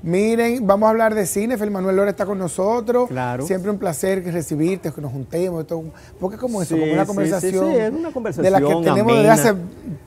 Miren, vamos a hablar de cine. Fel Manuel Lora está con nosotros. Claro. Siempre un placer recibirte, que nos juntemos. Porque es como eso, Sí, como una sí, conversación, sí, es una conversación de la que tenemos amena. desde hace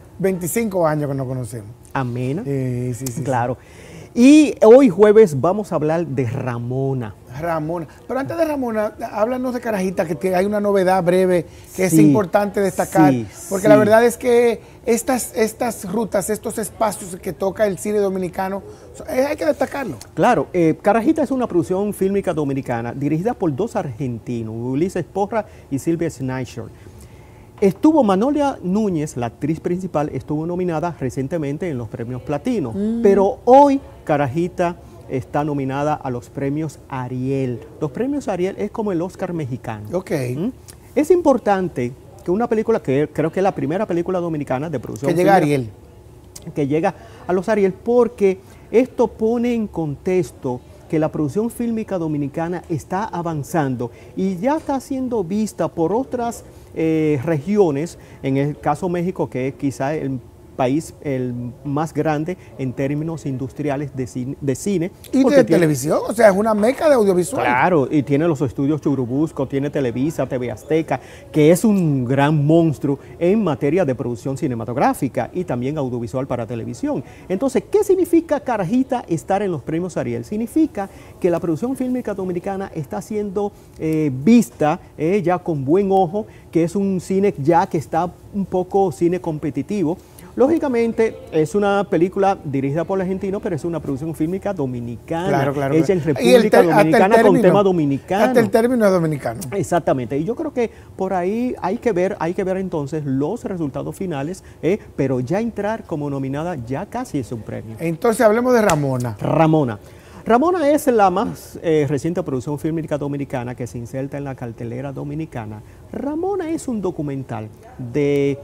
25 años que nos conocemos. Amena. Sí. Claro. Y hoy jueves vamos a hablar de Ramona. Ramona. Pero antes de Ramona, háblanos de Carajita, que hay una novedad breve que es Sí, importante destacar. sí, porque sí. la verdad es que estas rutas, estos espacios que toca el cine dominicano, hay que destacarlo. Claro, Carajita es una producción fílmica dominicana dirigida por dos argentinos, Ulises Porra y Silvia Schneider. Estuvo Manolia Núñez, la actriz principal, estuvo nominada recientemente en los premios Platino, pero hoy Carajita está nominada a los premios Ariel. Los premios Ariel es como el Oscar mexicano. Ok. Es importante que una película, que creo que es la primera película dominicana de producción Que llega a fílmica, Ariel. que llega a los Ariel, porque esto pone en contexto que la producción fílmica dominicana está avanzando y ya está siendo vista por otras regiones, en el caso México, que es quizá el país el más grande en términos industriales de cine. Y de televisión, o sea, es una meca de audiovisual. Claro, y tiene los estudios Churubusco, tiene Televisa, TV Azteca, que es un gran monstruo en materia de producción cinematográfica y también audiovisual para televisión. Entonces, ¿qué significa Carajita estar en los premios Ariel? Significa que la producción fílmica dominicana está siendo vista ya con buen ojo, que es un cine ya que está un poco cine competitivo. Lógicamente, es una película dirigida por argentinos, pero es una producción fílmica dominicana, Claro. hecha en República Dominicana con tema dominicano. Hasta el término es dominicano. Exactamente, y yo creo que por ahí hay que ver entonces los resultados finales, pero ya entrar como nominada ya casi es un premio. Entonces, hablemos de Ramona. Ramona es la más reciente producción fílmica dominicana que se inserta en la cartelera dominicana. Ramona es un documental de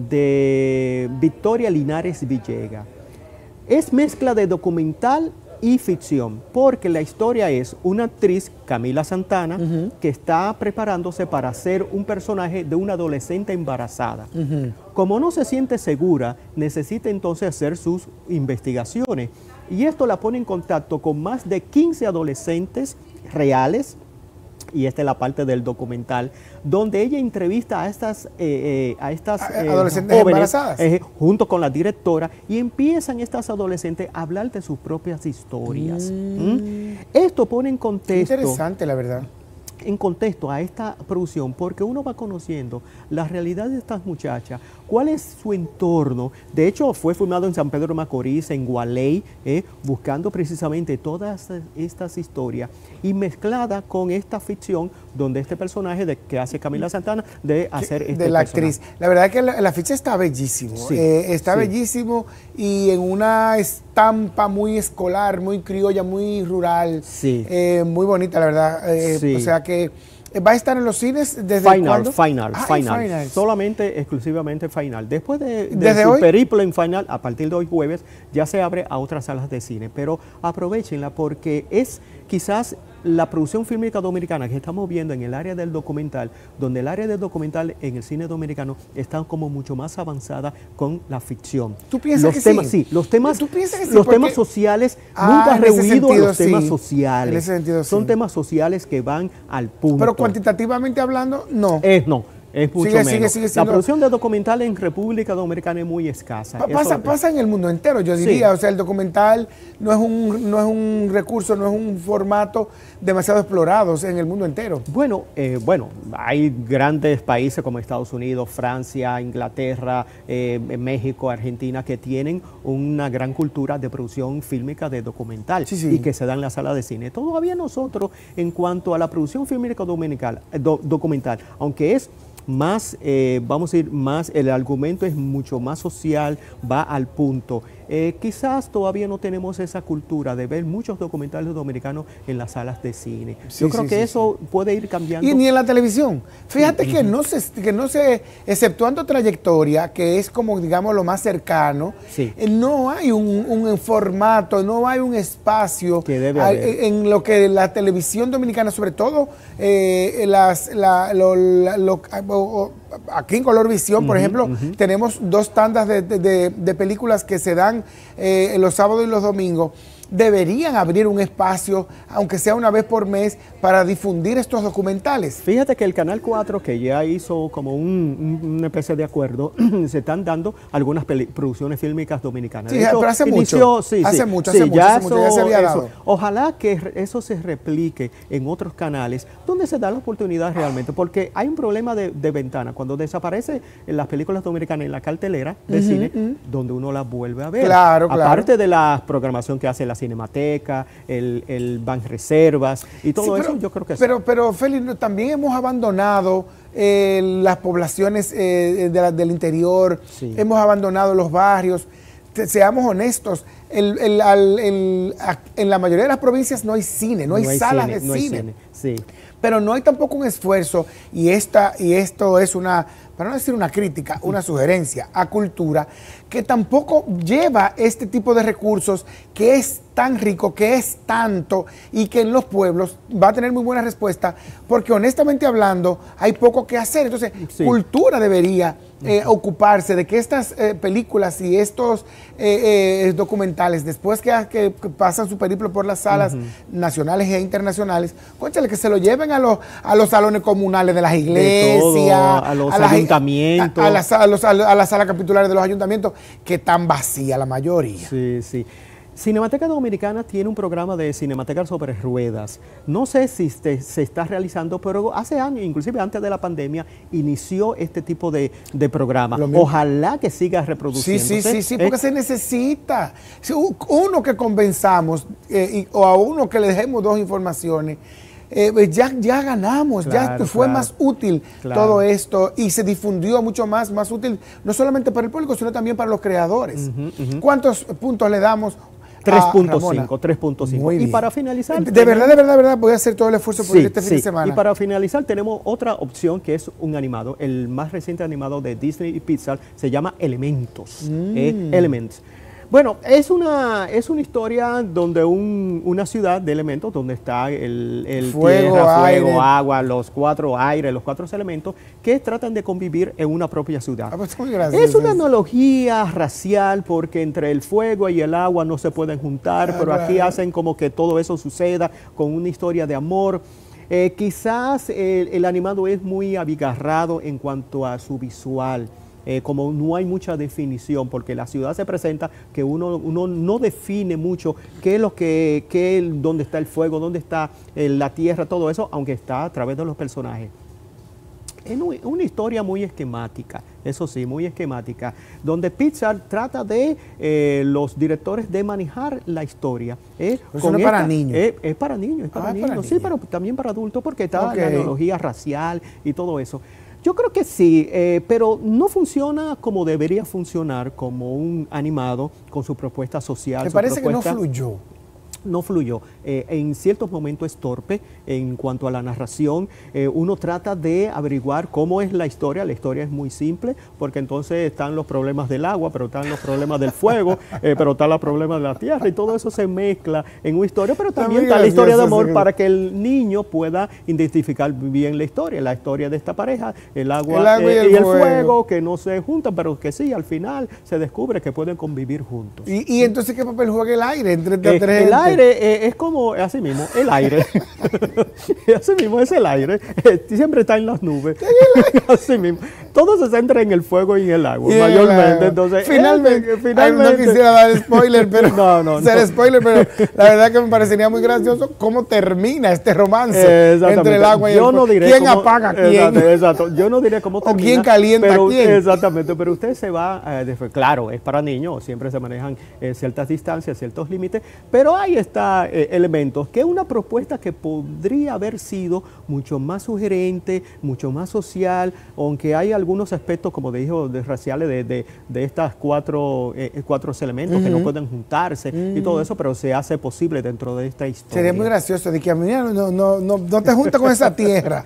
Victoria Linares Villegas. Es mezcla de documental y ficción, porque la historia es una actriz, Camila Santana, que está preparándose para hacer un personaje de una adolescente embarazada. Como no se siente segura, necesita entonces hacer sus investigaciones. Y esto la pone en contacto con más de 15 adolescentes reales, y esta es la parte del documental, donde ella entrevista a estas adolescentes jóvenes, embarazadas, junto con la directora, y empiezan estas adolescentes a hablar de sus propias historias. Esto pone en contexto. Interesante, la verdad. En contexto a esta producción, porque uno va conociendo la realidad de estas muchachas, cuál es su entorno. De hecho, fue filmado en San Pedro de Macorís, en Gualey, buscando precisamente todas estas historias y mezclada con esta ficción donde este personaje que hace Camila Santana de hacer este de la personaje. actriz. La verdad es que la ficha está bellísimo. Sí, está bellísimo y en una estampa muy escolar, muy criolla, muy rural. Sí. Muy bonita, la verdad. Sí. O sea que va a estar en los cines desde ¿cuándo? Final. Solamente, exclusivamente Final. Después de su periplo en Final, a partir de hoy jueves, ya se abre a otras salas de cine. Pero aprovechenla porque es quizás la producción fílmica dominicana que estamos viendo en el área del documental, donde el área del documental en el cine dominicano está como mucho más avanzada con la ficción. ¿Tú piensas que sí? Sí, los temas, ¿Tú piensas que sí? los temas sociales, nunca en ese rehuido sentido, los temas sí. sociales. En ese sentido, son sí. temas sociales que van al punto. Pero cuantitativamente hablando, no. No. Es mucho menos. Sigue la producción de documental en República Dominicana es muy escasa. Pasa en el mundo entero, yo diría. Sí. O sea, el documental no es un recurso, no es un formato demasiado explorado en el mundo entero. Bueno, hay grandes países como Estados Unidos, Francia, Inglaterra, México, Argentina, que tienen una gran cultura de producción fílmica de documental y que se da en la sala de cine. Todavía nosotros, en cuanto a la producción fílmica documental, aunque es más, vamos a ir más, el argumento es mucho más social, va al punto. Quizás todavía no tenemos esa cultura de ver muchos documentales dominicanos en las salas de cine. Yo creo que eso puede ir cambiando. Y ni en la televisión. Fíjate que no se, exceptuando Trayectoria, que es como, digamos, lo más cercano, no hay un formato, no hay un espacio que debe haber en lo que la televisión dominicana, sobre todo aquí en Color Visión, por ejemplo, tenemos 2 tandas de películas que se dan los sábados y los domingos. deberían abrir un espacio, aunque sea una vez por mes, para difundir estos documentales. Fíjate que el Canal 4, que ya hizo como una especie de acuerdo, se están dando algunas producciones fílmicas dominicanas. Sí, pero hace mucho, ya se había dado. Ojalá que eso se replique en otros canales donde se da la oportunidad realmente, porque hay un problema de ventana. Cuando desaparece en las películas dominicanas en la cartelera de cine, donde uno las vuelve a ver. Claro, aparte de la programación que hace la Cinemateca, el Banreservas y todo eso, yo creo que pero Félix, también hemos abandonado las poblaciones del interior, hemos abandonado los barrios. Seamos honestos, en la mayoría de las provincias no hay cine, no hay salas de cine. Sí. Pero no hay tampoco un esfuerzo, y esto es una, para no decir una crítica, una sugerencia a Cultura, que tampoco lleva este tipo de recursos, que es tan rico, que es tanto, y que en los pueblos va a tener muy buena respuesta, porque honestamente hablando, hay poco que hacer. Entonces, Cultura debería ocuparse de que estas películas y estos documentales, después que pasan su periplo por las salas nacionales e internacionales, cónchale, que se lo lleven a los salones comunales de las iglesias, a los ayuntamientos, a las salas capitulares de los ayuntamientos, que están vacías la mayoría. Sí. Cinemateca Dominicana tiene un programa de Cinemateca sobre ruedas. No sé si se está realizando, pero hace años, inclusive antes de la pandemia, inició este tipo de programa. Ojalá que siga reproduciéndose. Sí, porque se necesita. Si uno que convenzamos o a uno que le dejemos dos informaciones, ya ganamos, fue más útil todo esto, y se difundió mucho más útil, no solamente para el público, sino también para los creadores. ¿Cuántos puntos le damos? 3.5, 3.5. Y para finalizar... De verdad, voy a hacer todo el esfuerzo por ir este fin de semana. Y para finalizar tenemos otra opción, que es un animado, el más reciente animado de Disney y Pixar, se llama Elementos. Elements. Bueno, es una historia donde una ciudad de elementos, donde está el fuego, tierra, aire, fuego, agua, los cuatro aires, los cuatro elementos, que tratan de convivir en una propia ciudad. Pues muy gracioso. Es una analogía racial, porque entre el fuego y el agua no se pueden juntar, pero aquí hacen como que todo eso suceda con una historia de amor. Quizás el animado es muy abigarrado en cuanto a su visual. Como no hay mucha definición, porque la ciudad se presenta que uno no define mucho qué es dónde está el fuego, dónde está la tierra, todo eso, aunque está a través de los personajes. Es una historia muy esquemática, eso sí, muy esquemática, donde Pixar trata de los directores de manejar la historia. Eso no es para niños. Es para niños, sí, pero también para adultos, porque está la analogía racial y todo eso. Yo creo que sí, pero no funciona como debería funcionar, como un animado con su propuesta social. Me parece que no fluyó. No fluyó. En ciertos momentos es torpe en cuanto a la narración. Uno trata de averiguar cómo es la historia. La historia es muy simple, porque entonces están los problemas del agua, pero están los problemas del fuego, pero están los problemas de la tierra, y todo eso se mezcla en una historia, pero también está la historia de amor para que el niño pueda identificar bien la historia de esta pareja, el agua y el fuego, que no se juntan, pero que sí, al final se descubre que pueden convivir juntos. ¿Y entonces qué papel juega el aire entre tres? El aire es como, así mismo, el aire. Así mismo es el aire. Siempre está en las nubes. Así mismo. Todo se centra en el fuego y en el agua, mayormente. Entonces, finalmente, no quisiera dar spoiler, pero spoiler, pero la verdad que me parecería muy gracioso cómo termina este romance entre el agua y el fuego. ¿Quién apaga a quién? Exacto. Yo no diré cómo termina. O quién calienta a quién. Exactamente, pero usted se va, claro, es para niños, siempre se manejan ciertas distancias, ciertos límites, pero ahí está Elementos, que es una propuesta que podría haber sido mucho más sugerente, mucho más social, aunque hay algunos aspectos, como dijo, raciales de estas cuatro elementos que no pueden juntarse y todo eso, pero se hace posible dentro de esta historia. Sería muy gracioso de que a mí no te juntas con esa tierra.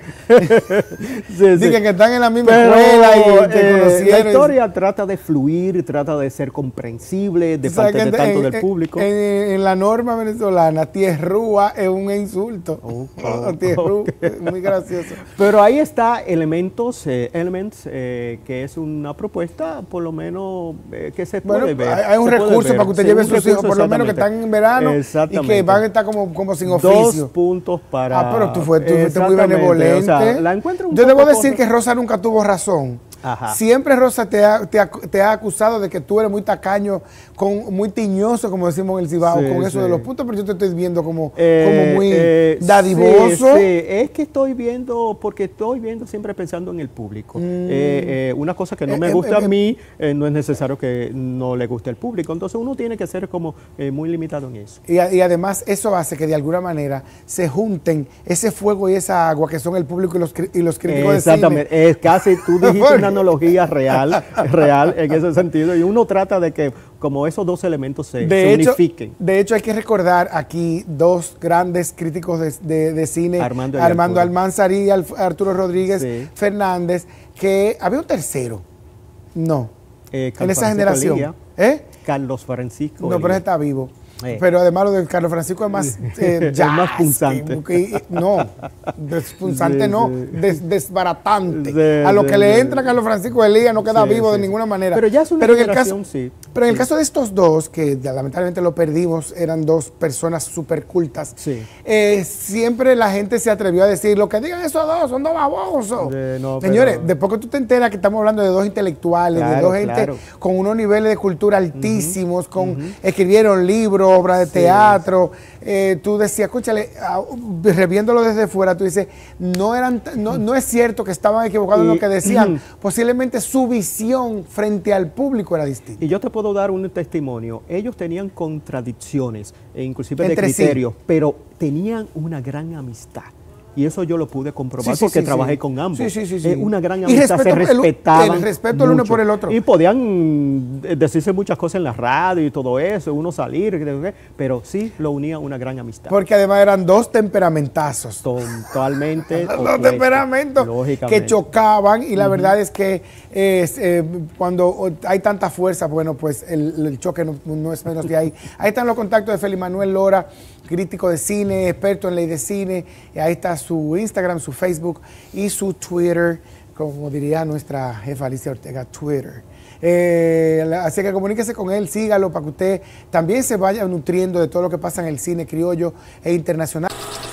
Dicen que están en la misma escuela y te conocieron. La historia trata de fluir, trata de ser comprensible de parte de tanto del público. En la norma venezolana, tierrúa es un insulto. Tierrúa, muy gracioso. Pero ahí está Elements, que es una propuesta, por lo menos, que se puede ver. Hay un recurso para que usted lleve a sus hijos, por lo menos que están en verano y que van a estar como sin oficio. 2 puntos para... pero tú fuiste muy benevolente. O sea, la encuentro un Yo poco debo decir que Rosa nunca tuvo razón. Ajá. Siempre Rosa te ha acusado de que tú eres muy tacaño, muy tiñoso, como decimos en el Cibao, con eso de los puntos, pero yo te estoy viendo como muy dadivoso. Sí, es que estoy viendo siempre pensando en el público. Una cosa que no me gusta a mí, no es necesario que no le guste al público, entonces uno tiene que ser como muy limitado en eso. Y además eso hace que de alguna manera se junten ese fuego y esa agua que son el público y los críticos de cine. Exactamente, es casi, tú dijiste una analogía real en ese sentido, y uno trata de que como esos dos elementos se unifiquen. De hecho, hay que recordar aquí dos grandes críticos de cine, Armando Almanzar y Arturo Rodríguez Fernández, que había un tercero, en esa generación. Carlos Francisco. No, pero ese está vivo. Pero además lo de Carlos Francisco es más es más punzante. Desbaratante. A lo que le entra a Carlos Francisco Elías no queda vivo de ninguna manera. Pero ya es una generación, Pero en el caso de estos dos, que lamentablemente lo perdimos, eran dos personas súper cultas, siempre la gente se atrevió a decir, lo que digan esos dos, son dos babosos. Señores, después que tú te enteras que estamos hablando de dos intelectuales, de dos gente con unos niveles de cultura altísimos, escribieron libros, obras de teatro, tú decías, escúchale, reviéndolo desde fuera, tú dices, no es cierto que estaban equivocados en lo que decían, posiblemente su visión frente al público era distinta. Y yo te puedo dar un testimonio, ellos tenían contradicciones, inclusive de criterios, pero tenían una gran amistad. Y eso yo lo pude comprobar porque trabajé con ambos. Una gran amistad, se respetaban. El respeto el uno por el otro. Y podían decirse muchas cosas en la radio y todo eso, uno salir, pero sí lo unía una gran amistad. Porque además eran dos temperamentazos. Totalmente. Dos temperamentos que chocaban y la verdad es que cuando hay tanta fuerza, bueno, pues el choque no es menos de ahí. Ahí están los contactos de Félix Manuel Lora, crítico de cine, experto en ley de cine. Ahí está su Instagram, su Facebook y su Twitter, como diría nuestra jefa Alicia Ortega, Twitter. Así que comuníquese con él, sígalo para que usted también se vaya nutriendo de todo lo que pasa en el cine criollo e internacional.